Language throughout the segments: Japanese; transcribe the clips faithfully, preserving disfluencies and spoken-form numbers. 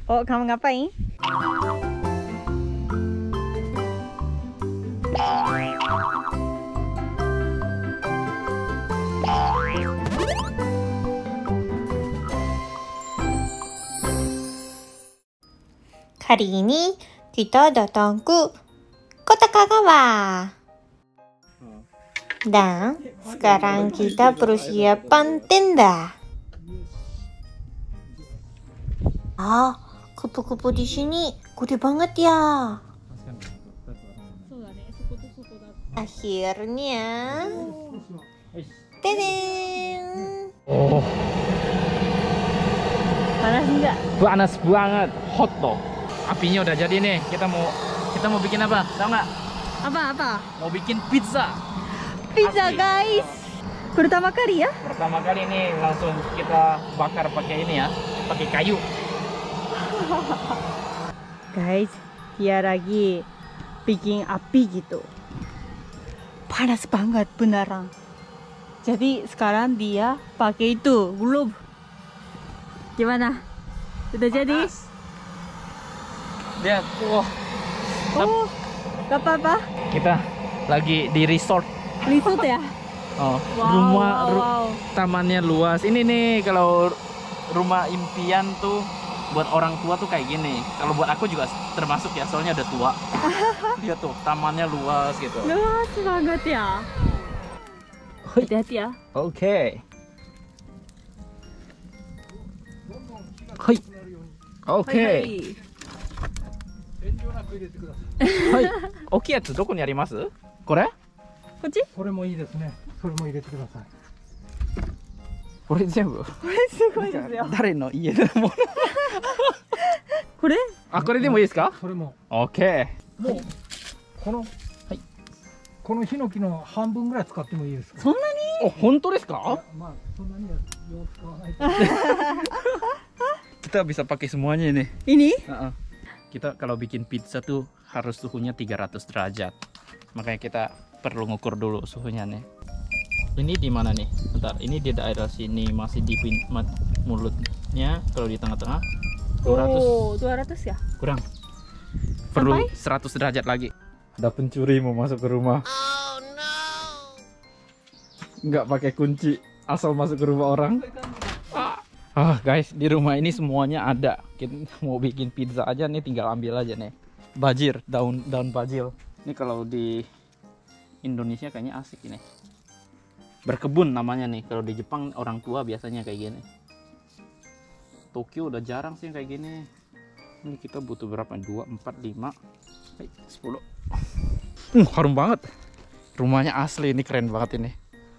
Oh, kamu ngapain? Kali ini kita datang ke Kota Kagawa. Dan sekarang kita persiapan tenda. Ah, kupu-kupu di sini gede banget ya. Akhirnya, tadang. Oh, Panas enggak? panas banget, hot toh. Apinya udah jadi nih. Kita mau kita mau bikin apa? Tahu nggak? Apa-apa? Mau bikin pizza. Pizza, Asli. guys. Pertama kali ya? Pertama kali ini langsung kita bakar pakai ini ya, pakai kayu. Guys, dia lagi bikin api gitu. Panas banget beneran. Jadi sekarang dia pakai itu, globe. Gimana? Udah jadi? Lihat, wah. Oh, gak apa-apa. Kita lagi di resort. Resort ya? Oh, Wow, rumah wow, ru- wow. tamannya luas. Ini nih kalau rumah impian tuh buat orang tua tuh kayak gini. Kalau buat aku juga termasuk ya, soalnya udah tua. Dia tuh tamannya luas gitu. Luas banget ya. Hati-hati ya. Oke. Hai. Oke. Hai. Oke, yaつどこにあります？これ？ こっち？ これもいいですね。それも入れてください。 これ全部。 これすごいですよ。 誰の家のもの？ これ？ あ、これでもいいですか？ それもオッケもうこのはいこのヒノキの半分ぐらい使ってもいいですか。 そんなに？ ー。お、本当ですいやか？ まあそんなにはよう使わないと。 Kita bisa pakai semuanya ini. Ini? Uh-uh. Kita kalau bikin pizza tuh harus suhunya tiga ratus derajat. Makanya kita perlu ngukur dulu suhunya nih. Ini di mana nih? Bentar, ini di daerah sini masih di pin- mat- mulutnya. Kalau di tengah-tengah dua ratus Oh, dua ratus ya? kurang. Perlu seratus derajat lagi. Ada pencuri mau masuk ke rumah. Oh no. Nggak pakai kunci, asal masuk ke rumah orang. Ah guys, di rumah ini semuanya ada. Kita mau bikin pizza aja nih, tinggal ambil aja nih. Bajir, daun daun bajil. Ini kalau di Indonesia kayaknya asik ini. Berkebun namanya nih. Kalau di Jepang orang tua biasanya kayak gini. Tokyo udah jarang sih kayak gini. Ini kita butuh berapa? dua, empat, lima, sepuluh. Uh, harum banget. Rumahnya asli, ini keren banget ini.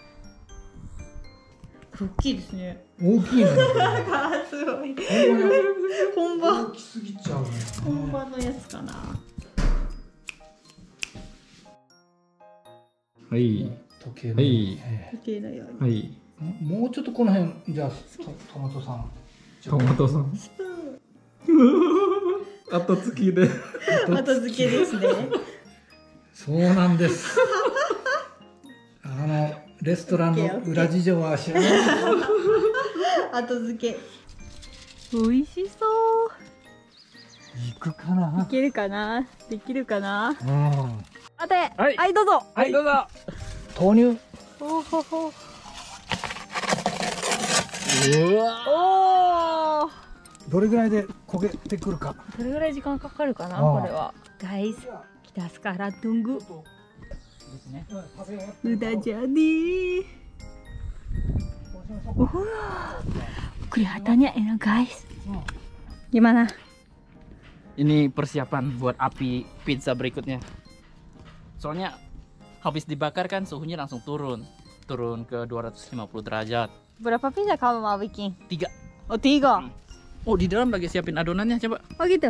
大きいですね。 大きいね。 すごい。本場大きすぎちゃうね。 本場のやつかな。 はい。 時計の。 はいえ時計のように。 はい。 えもうちょっとこの辺じゃあトトマトさん。 トマトさん。後付きで。 後付けですね。 そうなんです。あのレストランの裏事情は知らない。 後付け。美味しそう。 行くかな。 いけるかな。できるかな。 うん。 待て。 はいはい、どうぞ。 はい、どうぞ。 豆乳。 おほほ。 うわ。 おお。 どれぐらいで焦げてくるか。 どれぐらい時間かかるかな、 ああこれは。Guys, kita sekarang tunggu. Udah jadi. Wah, kelihatannya enak guys. Gimana? Ini persiapan buat api pizza berikutnya. Soalnya habis dibakar kan suhunya langsung turun. Turun ke dua ratus lima puluh derajat. Berapa pizza kamu mau bikin? Tiga. Oh, tiga. Hmm. Oh, di dalam lagi siapin adonannya, coba. Oh gitu.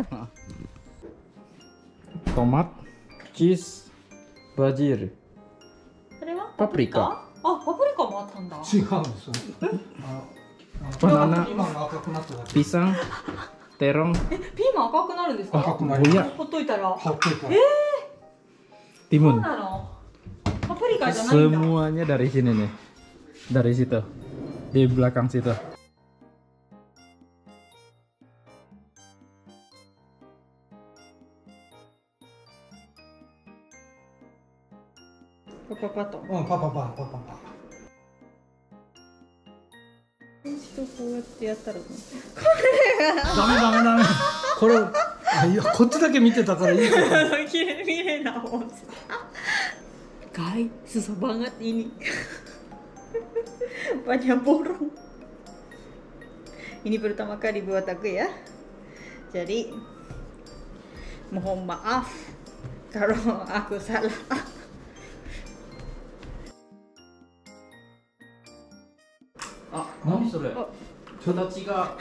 Tomat, cheese, bajir, それはパプリカ。 あ、パプリカもあったんだ。 違うんですよ。あバナナ、 今の赤くなっただけ。 pisang, terong. え、ピーマン赤くなるんですか？ 赤くなります。 Buya, ほっといたら。 ほっといたら。 そう timun. なの。パプリカじゃないんだ。 Semuanya dari sini nih. Dari situ. Di belakang situ. パパパと。 うん、パパパパパパ。 一度こうやってやったらどう？ ダメダメダメ。これ、あ、いや、こっちだけ見てたからいいけど。 綺麗綺麗な方。Guys, susah banget ini. Banyak borong. Ini pertama kali buat aku ya. Jadi mohon maaf kalau aku salah. Ah,何それ？形が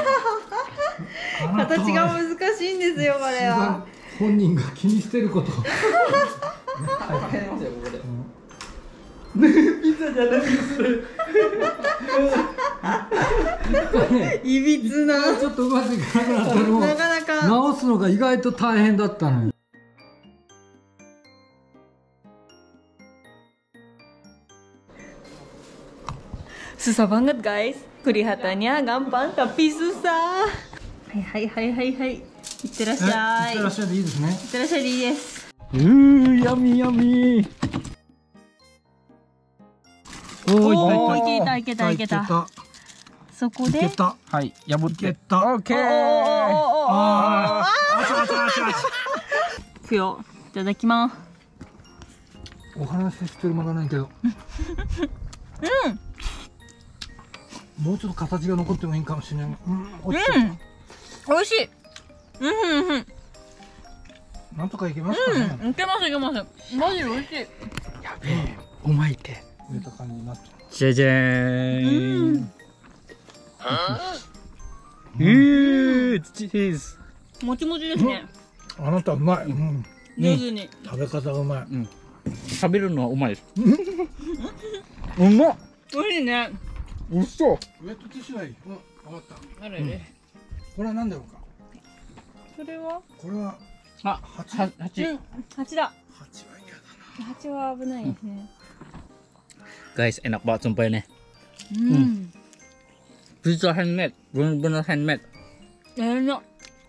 形が難しいんですよこれは。 本人が気にしてること。 入りますよここで。 ピザじゃないです。いびつな。 ちょっとうまくいかなくなったのをなかなか直すのが意外と大変だったのよ。 Susah banget guys. Kelihatannya gampang tapi susah. Hai hai hai hai hai. Itterashai. いってらっしゃいでいいですね。 Itterashai でいいです。 うー、ヤミヤミ。おー、 おー、 いったいいけたいけたいけた。そこで。 いけた。 た。はい、破って。 いけた。 オッケー。 おーおーおーおーおー。 ああ、あちゃあちゃあちゃあちゃ。 いくよ。いただきます。 お話ししてる間がないけど。 うん。 もうちょっと形が残ってもいいかもしれない。うん、 うん。美味しい。うんうんうん。 なんとかいけますかね。 うん、いけますいけます。マジで美味しい。 やべえ、うまいって。 植えた感じになって。 じゃじゃーん。うー、チーズ。 もちもちですね。 あなたうまい。うん。 上手に。 食べ方がうまい。 うん。食べるのはうまいです。うまっ。 美味しいね。 うそ。 ウェットティッシュはいい。うん、わかった。 あれれ。 これは何だろうか。 それは。 これは。 あ、 蜂。 は、蜂。 うん、蜂だ。 蜂は嫌だな。 蜂は危ないですね。 Guys, enak banget sumpah ini. うん。 Pizza handmade, bener-bener handmade. Enak.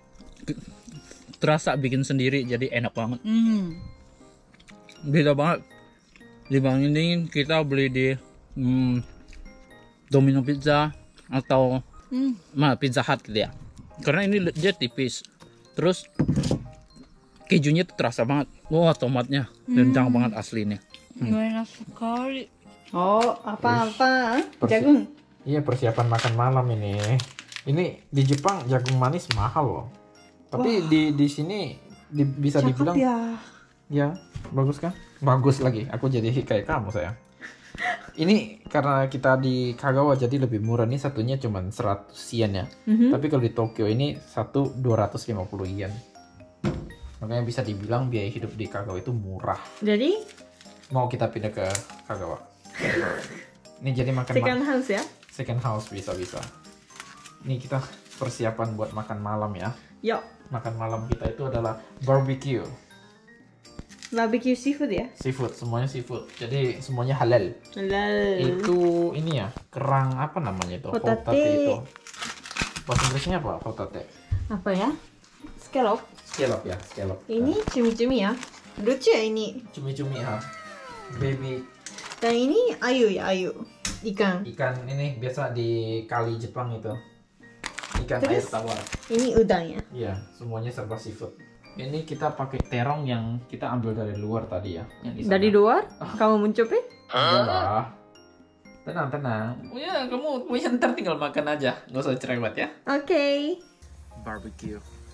Terasa bikin sendiri, jadi enak banget. Hmm. Beda banget. Dibandingin kita beli di hmm, Domino Pizza atau Hmm. mah Pizza Hut gitu ya. Karena ini dia tipis. Terus kejunya tuh terasa banget. Wah, tomatnya kencang banget aslinya. Enak sekali. Oh, apa-apa? Jagung. Iya, persiapan makan malam ini. Ini di Jepang jagung manis mahal loh. Tapi Wah. di di sini di, bisa Cakep dibilang ya. ya, bagus kan? Bagus lagi. Aku jadi kayak kamu sayang. Ini karena kita di Kagawa jadi lebih murah. Nih satunya cuma seratus yen ya. Mhm. Tapi kalau di Tokyo ini satu dua ratus lima puluh yen. Makanya bisa dibilang biaya hidup di Kagawa itu murah. Jadi Mau kita pindah ke Kagawa. Ini jadi makan second house ya? second house bisa-bisa. Ini kita persiapan buat makan malam ya. Yuk. Makan malam kita itu adalah barbecue. Barbecue seafood ya? Seafood, semuanya seafood. Jadi semuanya halal. Halal. Itu ini ya, kerang apa namanya itu? Hotate. itu. Bahasa Inggrisnya apa? Hotate. Apa ya? Scallop. Scallop ya, scallop. Ini cumi-cumi ya. Lucu ya ini. Cumi-cumi ha. Baby Dan ini ayu ya, ayu. Ikan. ikan ini biasa di kali Jepang itu. Ikan Terus? air tawar. Ini udang ya. Iya, semuanya serba seafood. Ini kita pakai terong yang kita ambil dari luar tadi ya. Yang di sana. Dari luar? Kamu mencoba? Enggak lah. Tenang, tenang. Ya, kamu punya ntar tinggal makan aja. Nggak usah cerewet ya. Oke. Barbecue.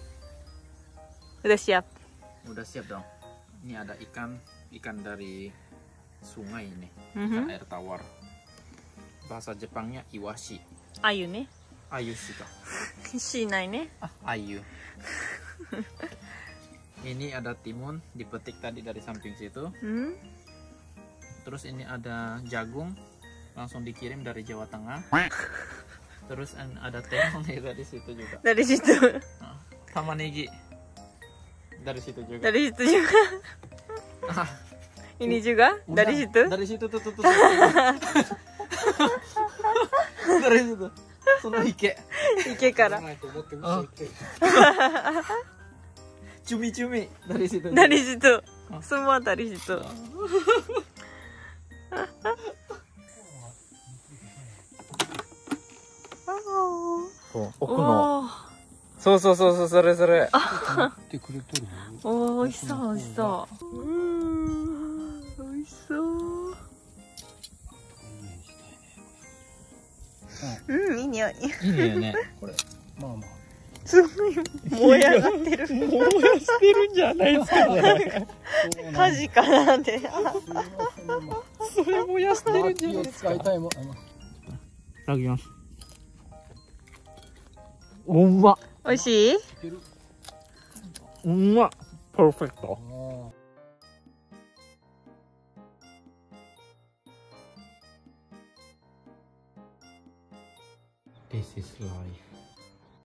Udah siap. Udah siap dong. Ini ada ikan, ikan dari sungai ini. Mhm. Ikan air tawar. Bahasa Jepangnya iwashi. Ayu nih. Ayu sih kak. Shinai nih. Ah, ayu. Ini ada timun, dipetik tadi dari samping situ. Hmm. Terus ini ada jagung, langsung dikirim dari Jawa Tengah. Terus ada terong nih dari situ juga. Dari situ. Nah, sama negi dari situ juga. Dari situ juga. Ah, Ini juga udah, dari situ. Dari situ tuh tuh tuh. tuh. Dari situ. Sono ike. Ike kara. Oh. Cumi-cumi dari situ. Dari situ. Oh. Semua dari situ. そう奥のそうそうそうそうそれそれおー、美味しそう美味しそううーん美味しそううんいい匂いいいねねこれまあまあすごい燃え上がってる燃やしてるんじゃないですかね火事かなってそれ燃やしてるんじゃないをですか使いたいもん。 いただきますうまっ美味しい？ うまっパーフェクトThis is life